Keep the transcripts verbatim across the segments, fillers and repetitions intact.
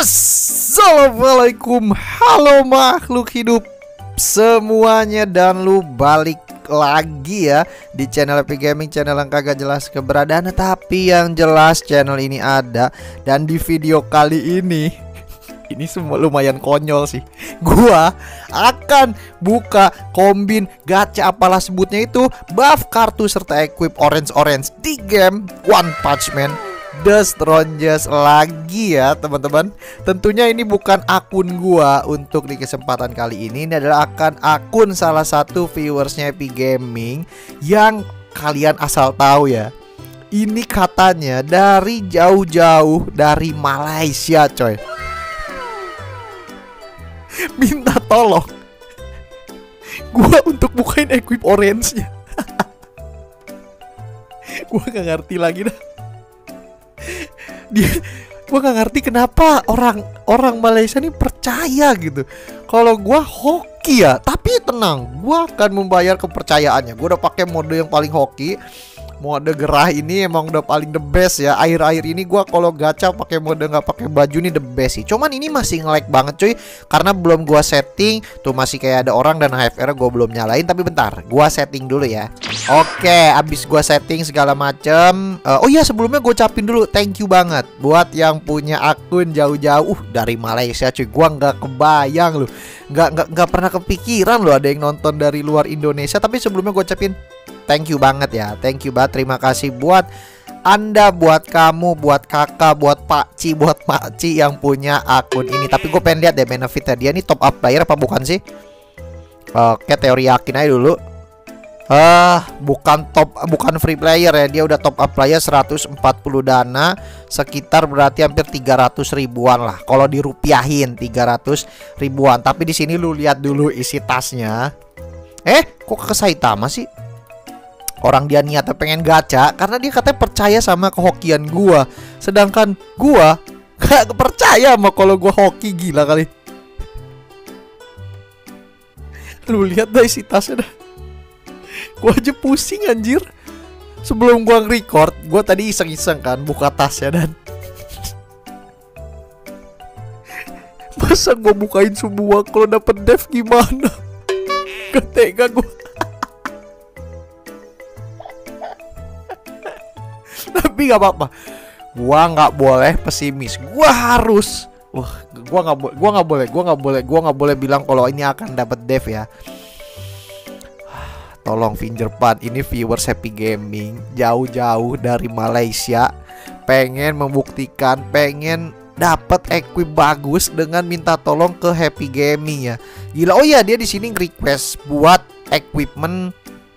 Assalamualaikum, halo makhluk hidup semuanya, dan lu balik lagi ya di channel Epic Gaming, channel yang kagak jelas keberadaannya tapi yang jelas channel ini ada. Dan di video kali ini ini semua lumayan konyol sih. Gua akan buka kombin gacha, apalah sebutnya itu, buff kartu serta equip orange-orange di game One Punch Man The Strongest lagi ya teman-teman. Tentunya ini bukan akun gua untuk di kesempatan kali ini. Ini adalah akan akun salah satu viewersnya Epic Gaming yang kalian asal tahu ya, ini katanya dari jauh-jauh dari Malaysia coy. Minta tolong gua untuk bukain equip orange-nya. Gua gak ngerti lagi dah. Dia, gua gak ngerti kenapa orang orang Malaysia ini percaya gitu kalau gua hoki ya. Tapi tenang, gua akan membayar kepercayaannya. Gua udah pakai mode yang paling hoki. Mode gerah ini emang udah paling the best ya. Akhir-akhir ini gua kalau gacha pakai mode nggak pakai baju ini the best sih. Cuman ini masih nge-lag banget cuy, karena belum gua setting. Tuh masih kayak ada orang dan H F R gua belum nyalain. Tapi bentar, gua setting dulu ya. Oke, abis gua setting segala macem. uh, Oh iya, sebelumnya gua ucapin dulu thank you banget buat yang punya akun jauh-jauh uh, dari Malaysia cuy. Gua nggak kebayang loh, nggak nggak nggak pernah kepikiran loh ada yang nonton dari luar Indonesia. Tapi sebelumnya gua ucapin thank you banget ya, thank you banget, terima kasih buat Anda, buat kamu, buat kakak, buat pakci, buat makci yang punya akun ini. Tapi gue pengen lihat deh benefitnya. Dia ini top up player apa bukan sih? Oke, teori yakin aja dulu. Ah, uh, bukan top, bukan free player ya. Dia udah top up player seratus empat puluh dana, sekitar berarti hampir tiga ratus ribuan lah. Kalau dirupiahin tiga ratus ribuan. Tapi di sini lu lihat dulu isi tasnya. Eh, kok ke Saitama sih? Orang dia niatnya pengen gacha karena dia katanya percaya sama kehokian gua. Sedangkan gua gak percaya sama kalau gua hoki, gila kali. Lu lihat dah isi tasnya dah. Gua aja pusing anjir. Sebelum gua nge-record, gua tadi iseng-iseng kan buka tasnya dan masa gua bukain semua, kalau dapet dev gimana? Gak tega gua. Tapi gak apa-apa, gua nggak boleh pesimis. Gua harus, wah, gua nggak boleh, gua nggak boleh, gua nggak boleh, gua nggak boleh bilang kalau ini akan dapat dev ya. Tolong Fingerpad, ini viewers Epic Gaming jauh-jauh dari Malaysia, pengen membuktikan, pengen dapat equip bagus dengan minta tolong ke Happy Gaming ya. Gila. Oh iya, dia di sini request buat equipment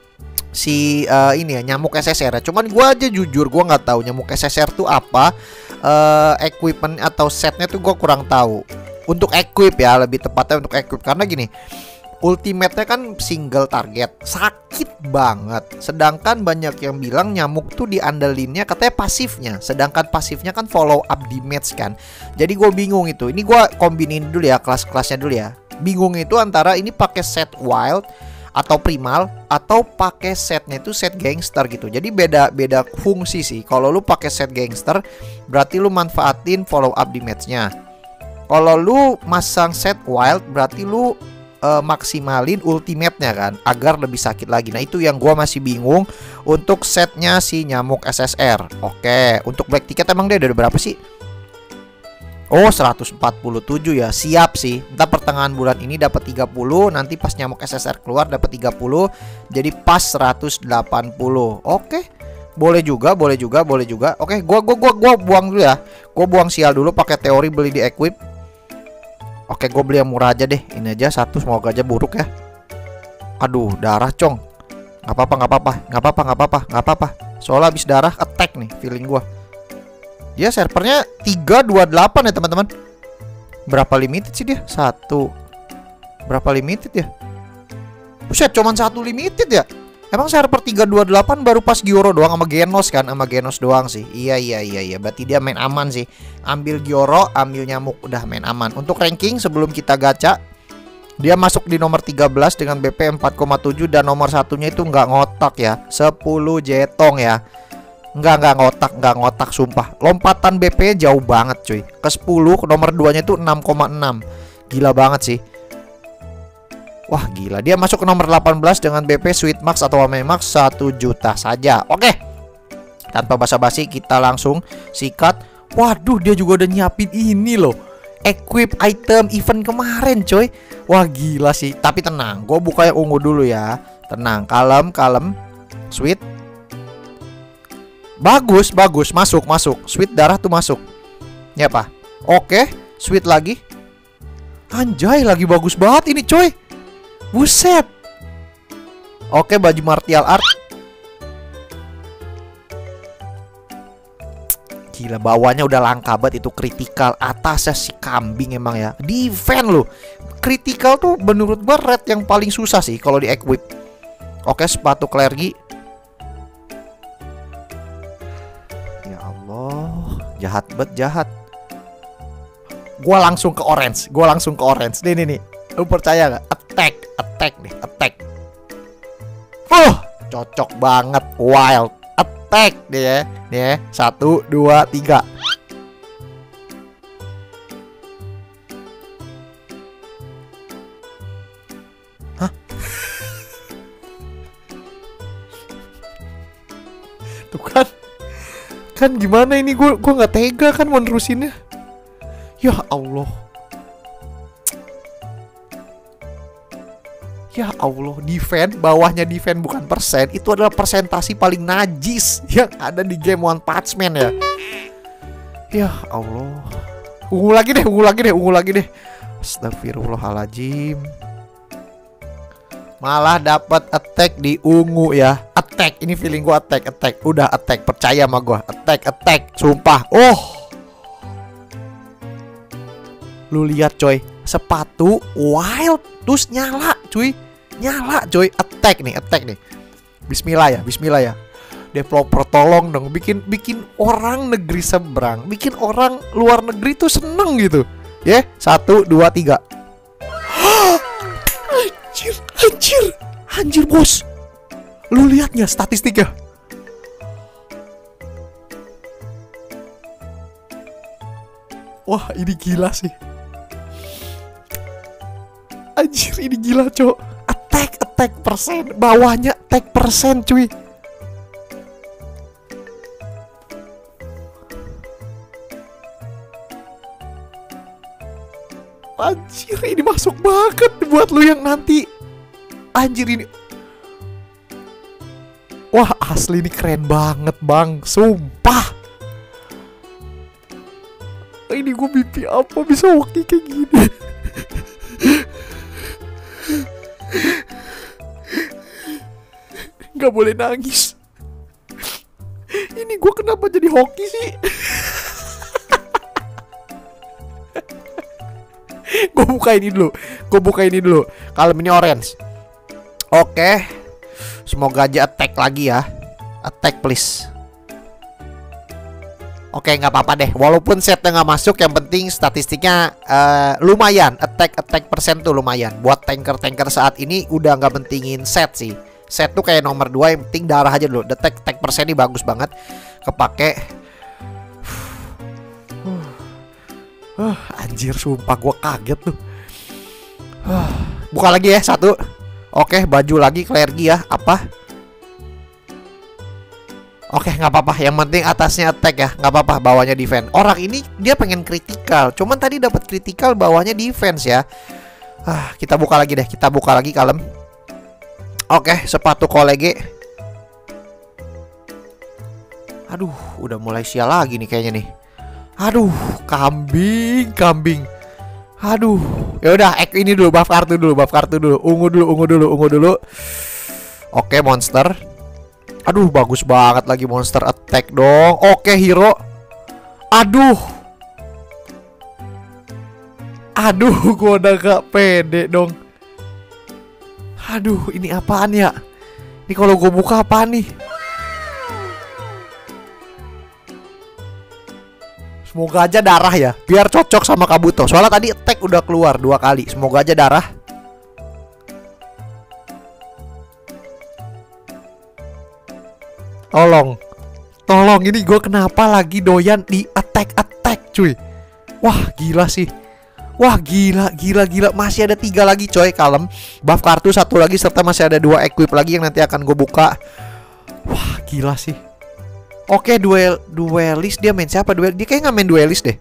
si uh, ini ya, nyamuk S S R ya. Cuman gua aja jujur gua nggak tahu nyamuk S S R tuh apa, uh, equipment atau setnya tuh gua kurang tahu. Untuk equip ya, lebih tepatnya untuk equip, karena gini, ultimate-nya kan single target, sakit banget. Sedangkan banyak yang bilang nyamuk tuh diandelinnya katanya pasifnya, sedangkan pasifnya kan follow up damage kan. Jadi gue bingung itu. Ini gue kombinin dulu ya kelas-kelasnya dulu ya. Bingung itu antara ini pakai set wild atau primal atau pakai setnya itu set gangster gitu. Jadi beda beda fungsi sih. Kalau lu pakai set gangster berarti lu manfaatin follow up damage-nya. Kalau lu masang set wild berarti lu uh, maksimalin ultimate-nya kan agar lebih sakit lagi. Nah, itu yang gua masih bingung untuk setnya si nyamuk S S R. Oke, untuk black ticket emang dia udah berapa sih? Oh, seratus empat puluh tujuh ya. Siap sih. Entah pertengahan bulan ini dapat tiga puluh, nanti pas nyamuk S S R keluar dapat tiga puluh. Jadi pas seratus delapan puluh. Oke. Boleh juga, boleh juga, boleh juga. Oke, gua gua gua gua buang dulu ya. Gua buang sial dulu pakai teori beli di equip. Oke, gua beli yang murah aja deh. Ini aja satu, semoga aja buruk ya. Aduh, darah, cong. Nggak apa-apa, nggak apa-apa, nggak apa-apa, nggak apa-apa, nggak apa-apa. Soalnya habis darah attack nih feeling gua. Ya, servernya tiga dua delapan ya teman-teman. Berapa limited sih dia? Satu. Berapa limited ya? Buset, cuman satu limited ya. Emang server tiga dua delapan baru pas Gyoro doang sama Genos kan? Sama Genos doang sih. Iya iya iya iya. Berarti dia main aman sih. Ambil Gyoro, ambil nyamuk, udah main aman. Untuk ranking sebelum kita gacha, dia masuk di nomor tiga belas dengan B P empat koma tujuh. Dan nomor satunya itu nggak ngotak ya, sepuluh jetong ya. Enggak, enggak ngotak, enggak ngotak sumpah. Lompatan B P jauh banget cuy. Ke sepuluh, ke nomor dua nya itu enam koma enam. Gila banget sih. Wah gila, dia masuk ke nomor delapan belas dengan B P Sweet Max atau Wame Max satu juta saja. Oke, tanpa basa-basi kita langsung sikat. Waduh, dia juga udah nyiapin ini loh, equip item event kemarin coy. Wah gila sih. Tapi tenang, gue buka yang ungu dulu ya. Tenang, kalem, kalem. Sweet. Bagus, bagus, masuk, masuk. Sweet darah tuh masuk. Ya apa? Oke, sweet lagi. Anjay, lagi bagus banget ini coy. Buset. Oke, baju martial art. Gila, bawahnya udah langka banget itu, kritikal. Atasnya si kambing emang ya. Defend loh. Kritikal tuh menurut gue red yang paling susah sih kalau di equip. Oke, sepatu klergi. Ya Allah, jahat banget, jahat. Gua langsung ke orange. Gua langsung ke orange. Nih, nih, nih. Lu percaya gak? Attack, attack nih, attack. Uh, cocok banget. Wild attack nih ya. Nih ya. Satu, dua, tiga. Hah? Tuh kan. Kan gimana ini, gue gue nggak tega kan mau nerusinnya. Ya Allah. Ya Allah, defend, bawahnya defend bukan persen. Itu adalah persentasi paling najis yang ada di game One Punch Man ya. Ya Allah. Ungu lagi deh, ungu lagi deh, ungu lagi deh. Astagfirullahaladzim. Malah dapat attack di ungu ya. Attack, ini feeling gua attack, attack. Udah attack, percaya sama gua. Attack, attack, sumpah. Oh. Lu lihat coy, sepatu wild terus nyala cuy. Nyala coy, attack nih, attack nih. Bismillah ya, bismillah ya. Developer tolong dong bikin bikin orang negeri seberang, bikin orang luar negeri tuh seneng gitu. Ya, yeah? Satu, dua, tiga. Anjir, anjir, anjir bos. Lu lihat nggak statistiknya? Wah, ini gila sih. Anjir, ini gila cok. Attack, attack persen. Bawahnya attack persen cuy. Anjir, ini masuk banget buat lu yang nanti. Anjir ini. Wah asli ini keren banget bang. Sumpah. Ini gue mimpi apa bisa hoki kayak gini. Gak boleh nangis. Ini gue kenapa jadi hoki sih? Gue buka ini dulu. Gue buka ini dulu. Kalau ini orange. Oke. Semoga aja attack lagi ya. Attack please. Oke, nggak apa-apa deh. Walaupun setnya nggak masuk, yang penting statistiknya uh, lumayan. Attack attack persen tuh lumayan. Buat tanker-tanker saat ini udah nggak pentingin set sih. Set tuh kayak nomor dua, yang penting darah aja dulu. Attack attack persen ini bagus banget. Kepake. Uh, anjir, sumpah gue kaget tuh. Uh, buka lagi ya satu. Oke, baju lagi klergi ya. Apa? Oke, nggak apa-apa. Yang penting atasnya attack ya, nggak apa-apa. Bawahnya defense. Orang ini dia pengen kritikal, cuman tadi dapat kritikal, bawahnya defense ya. Ah, kita buka lagi deh. Kita buka lagi kalem. Oke, sepatu kolege. Aduh, udah mulai sial lagi nih kayaknya nih. Aduh, kambing, kambing. Aduh, ya udah, ek ini dulu, buff kartu dulu, buff kartu dulu, ungu dulu, ungu dulu, ungu dulu. Oke, monster. Aduh, bagus banget lagi monster attack dong. Oke, hero. Aduh. Aduh, gua udah gak pede dong. Aduh, ini apaan ya? Ini kalau gue buka apaan nih? Semoga aja darah ya, biar cocok sama Kabuto. Soalnya tadi attack udah keluar dua kali. Semoga aja darah. Tolong. Tolong, ini gue kenapa lagi doyan di attack-attack cuy. Wah gila sih. Wah gila, gila, gila. Masih ada tiga lagi coy, kalem. Buff kartu satu lagi, serta masih ada dua equip lagi yang nanti akan gue buka. Wah gila sih. Oke, duel duelis. Dia main siapa? Duel, dia kayak nggak main duelis deh.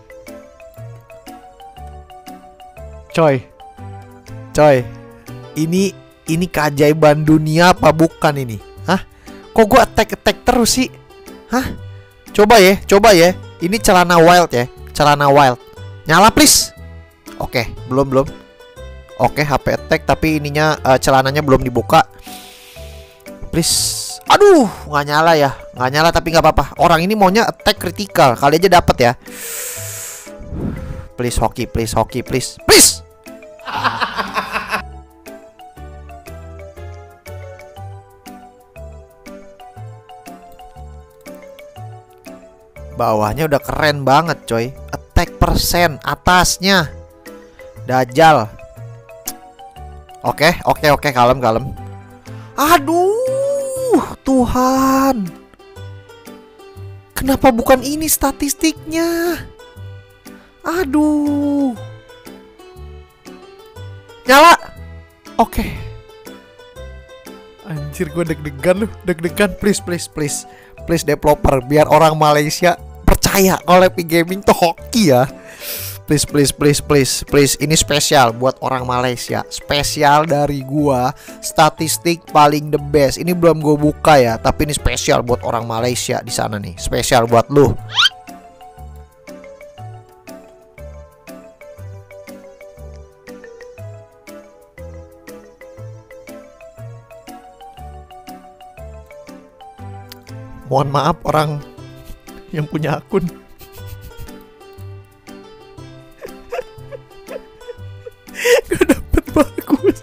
Coy, coy, ini ini keajaiban dunia apa bukan ini? Hah? Kok gue attack-attack terus sih? Hah? Coba ya, coba ya. Ini celana wild ya, celana wild. Nyala please. Oke, belum belum. Oke, H P attack tapi ininya uh, celananya belum dibuka. Please. Aduh, nggak nyala ya, nggak nyala tapi nggak apa-apa. Orang ini maunya attack critical, kali aja dapat ya. Please hoki, please hoki, please, please. Bawahnya udah keren banget coy. Attack persen atasnya Dajjal. Oke, oke, oke, kalem, kalem. Aduh, Tuhan. Kenapa bukan ini statistiknya? Aduh. Nyala. Oke. Anjir, gue deg-degan loh, deg-degan. Please, please, please. Please developer, biar orang Malaysia percaya kalau Epic Gaming tuh hoki ya. Please, please, please, please, please. Ini spesial buat orang Malaysia. Spesial dari gua. Statistik paling the best. Ini belum gue buka ya, tapi ini spesial buat orang Malaysia di sana nih. Spesial buat lu. Mohon maaf orang yang punya akun. Gak dapet bagus.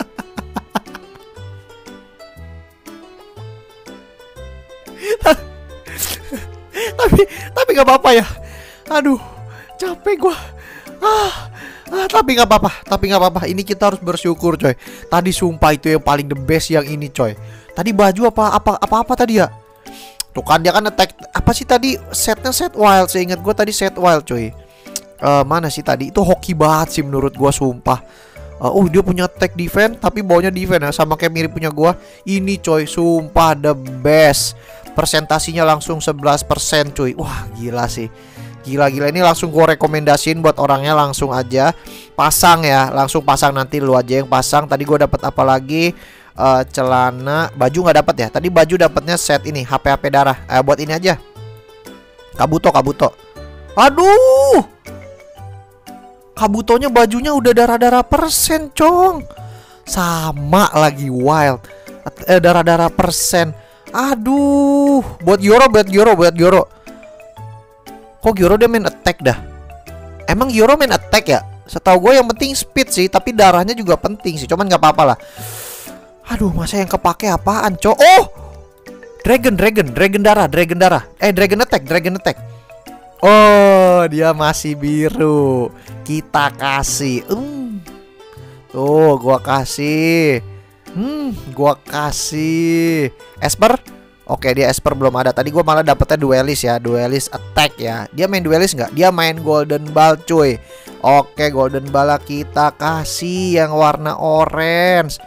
Tapi Tapi gak apa-apa ya. Aduh, capek gua. Ah, ah tapi gak apa-apa. Tapi gak apa-apa. Ini kita harus bersyukur coy. Tadi sumpah itu yang paling the best yang ini coy. Tadi baju apa apa apa apa tadi ya? Tuh kan dia kan attack. Apa sih tadi setnya set wild. Saya ingat gue tadi set wild coy. uh, Mana sih tadi? Itu hoki banget sih menurut gue sumpah. uh, Oh dia punya attack defense tapi bawanya defense ya. Sama kayak mirip punya gue. Ini coy sumpah the best. Persentasinya langsung sebelas persen coy. Wah gila sih. Gila-gila, ini langsung gue rekomendasiin buat orangnya. Langsung aja pasang ya. Langsung pasang, nanti lu aja yang pasang. Tadi gue dapat apa lagi? Uh, celana, baju nggak dapat ya. Tadi baju dapatnya set ini H P H P darah. Eh buat ini aja. Kabuto, Kabuto. Aduh. Kabutonya bajunya udah darah-darah persen, cong. Sama lagi wild. Eh darah-darah persen. Aduh. Buat Gyoro, buat Gyoro, buat Gyoro. Kok Gyoro dia main attack dah? Emang Gyoro main attack ya? Setahu gue yang penting speed sih, tapi darahnya juga penting sih. Cuman nggak apa-apa lah. Aduh, masa yang kepake apaan, cok? Oh! Dragon, Dragon, Dragon darah, Dragon darah. Eh, Dragon attack, Dragon attack. Oh, dia masih biru. Kita kasih. Hmm. Tuh, gua kasih. Hmm, gua kasih. Esper? Oke, dia Esper belum ada. Tadi gua malah dapetnya duelis ya, duelis attack ya. Dia main duelis nggak? Dia main golden ball, cuy. Oke, golden ball kita kasih yang warna orange.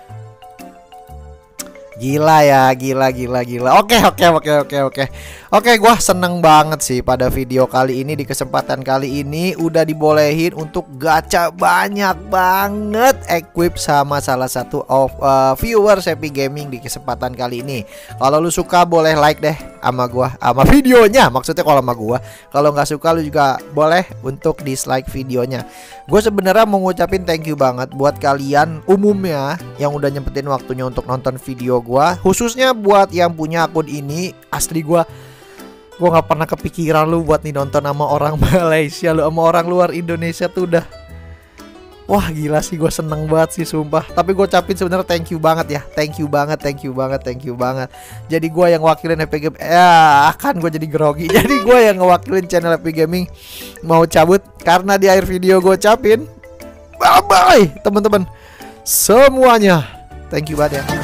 Gila ya, gila, gila, gila. Oke, oke, oke, oke, oke. Oke, gua seneng banget sih pada video kali ini. Di kesempatan kali ini udah dibolehin untuk gacha banyak banget equip sama salah satu of uh, viewers Epic Gaming di kesempatan kali ini. Kalau lu suka boleh like deh sama gua, sama videonya. Maksudnya kalau sama gua. Kalau nggak suka lu juga boleh untuk dislike videonya. Gue sebenarnya mau ngucapin thank you banget buat kalian umumnya yang udah nyempetin waktunya untuk nonton video gua, khususnya buat yang punya akun ini. Asli gua gua nggak pernah kepikiran lu buat nih nonton sama orang Malaysia, lu sama orang luar Indonesia tuh udah wah gila sih, gue seneng banget sih sumpah. Tapi gue ucapin sebenarnya thank you banget ya, thank you banget, thank you banget, thank you banget. Jadi gue yang wakilin Epic Gaming, ya kan gue jadi grogi. Jadi gue yang ngewakilin channel Epic Gaming mau cabut karena di akhir video gue ucapin bye bye teman-teman semuanya. Thank you banget ya.